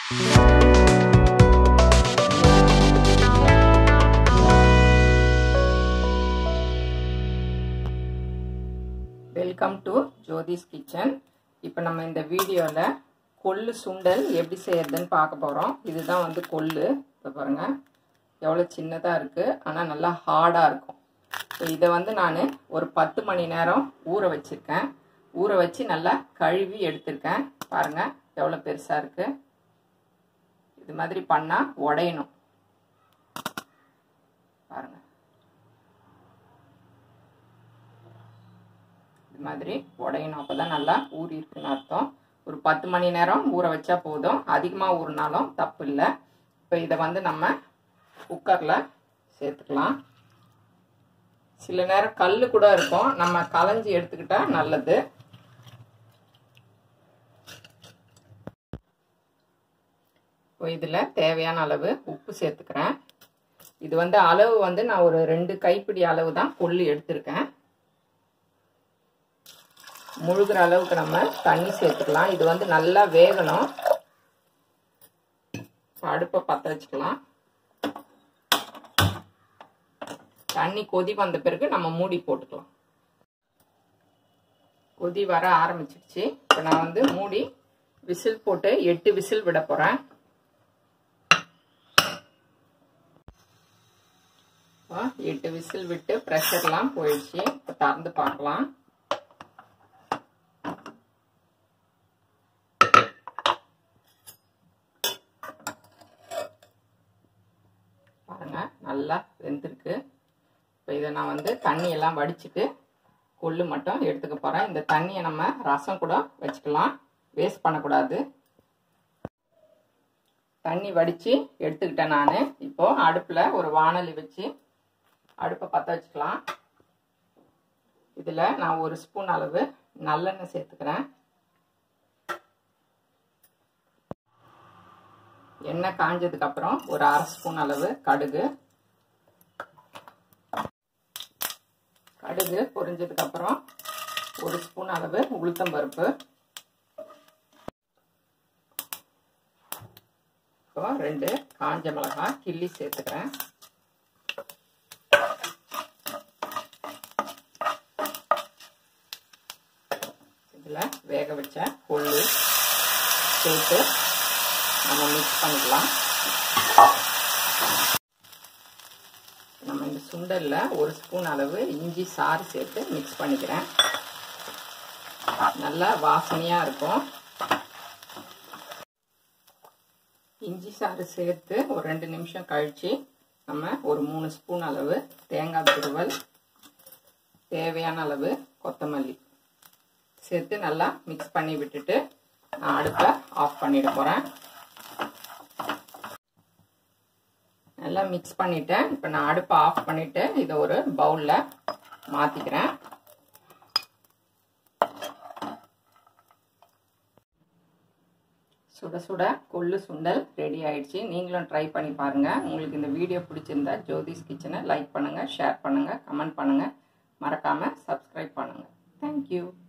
Welcome to Jothi's kitchen. இப்போ நம்ம இந்த வீடியோவில் கொள்ளு சுண்டல் எப்படி செய்யறதுன்னு பார்க்க போகிறோம். இதுதான் வந்து கொள்ளு. இப்போ பாருங்கள் எவ்வளோ சின்னதாக இருக்குது, ஆனால் நல்லா ஹார்டாக இருக்கும். ஸோ இதை வந்து நான் ஒரு 10 மணி நேரம் ஊற வச்சுருக்கேன். ஊற வச்சு நல்லா கழுவி எடுத்திருக்கேன். பாருங்கள் எவ்வளோ பெருசாக இருக்குது. இது மாதிரி பண்ணால் உடையணும். பாருங்கள் இது மாதிரி உடையணும். அப்போ தான் நல்லா ஊறி இருக்குன்னு அர்த்தம். ஒரு 10 மணி நேரம் ஊற வச்சா போதும். அதிகமாக ஊறினாலும் தப்பு இல்லை. இப்போ இதை வந்து நம்ம குக்கரில் சேர்த்துக்கலாம். சில நேரம் கல் கூட இருக்கும், நம்ம களைஞ்சி எடுத்துக்கிட்டா நல்லது. இப்போ இதில் தேவையான அளவு உப்பு சேர்த்துக்கிறேன். இது வந்து அளவு வந்து நான் ஒரு 2 கைப்பிடி அளவு தான் கொள்ளு எடுத்திருக்கேன். முழுகிற அளவுக்கு நம்ம தண்ணி சேர்த்துக்கலாம். இது வந்து நல்லா வேகணும். அடுப்பை பற்ற வச்சுக்கலாம். தண்ணி கொதி வந்த பிறகு நம்ம மூடி போட்டுக்கலாம். கொதி வர ஆரம்பிச்சிடுச்சு. இப்போ நான் வந்து மூடி விசில் போட்டு 8 விசில் விட போகிறேன். 8 விசில் விட்டு ப்ரெஷர்லாம் போயிடுச்சு. இப்போ திறந்து பார்க்கலாம். பாருங்க நல்லா வெந்திருக்கு. இப்போ இதை நான் வந்து தண்ணியெல்லாம் வடிச்சிட்டு கொள்ளு மட்டும் எடுத்துக்க போகிறேன். இந்த தண்ணியை நம்ம ரசம் கூட வச்சுக்கலாம், வேஸ்ட் பண்ணக்கூடாது. தண்ணி வடித்து எடுத்துக்கிட்டேன் நான். இப்போது அடுப்பில் ஒரு வாணலி வச்சு அடுப்பை பற்ற வச்சுக்கலாம். இதில் நான் 1 ஸ்பூன் அளவு நல்லெண்ணெய் சேர்த்துக்கிறேன். எண்ணெய் காஞ்சதுக்கப்புறம் ஒரு 1/2 ஸ்பூன் அளவு கடுகு. கடுகு பொரிஞ்சதுக்கப்புறம் 1 ஸ்பூன் அளவு உளுத்தம்பருப்பு. இப்போ 2 காஞ்ச மிளகாய் கிள்ளி சேர்த்துக்கிறேன். இதில் வேக வச்ச கொள்ளு சேர்த்து நம்ம மிக்ஸ் பண்ணிக்கலாம். நம்ம இந்த சுண்டலில் 1 ஸ்பூன் அளவு இஞ்சி சாறு சேர்த்து மிக்ஸ் பண்ணிக்கிறேன். நல்லா வாசனையாக இருக்கும். இஞ்சி சாறு சேர்த்து ஒரு 2 நிமிஷம் கழித்து நம்ம ஒரு 3 ஸ்பூன் அளவு தேங்காய் துருவல், தேவையான அளவு கொத்தமல்லி சேர்த்து நல்லா மிக்ஸ் பண்ணி விட்டுட்டு நான் அடுப்பை ஆஃப் பண்ணிட போகிறேன். நல்லா மிக்ஸ் பண்ணிட்டேன். இப்போ நான் அடுப்பை ஆஃப் பண்ணிவிட்டு இதை ஒரு பவுலில் மாற்றிக்கிறேன். சுட சுட கொள்ளு சுண்டல் ரெடி ஆயிடுச்சு. நீங்களும் ட்ரை பண்ணி பாருங்கள். உங்களுக்கு இந்த வீடியோ பிடிச்சிருந்தா ஜோதிஸ் கிச்சனை லைக் பண்ணுங்கள், ஷேர் பண்ணுங்கள், கமெண்ட் பண்ணுங்கள். மறக்காமல் சப்ஸ்கிரைப் பண்ணுங்கள். தேங்க்யூ.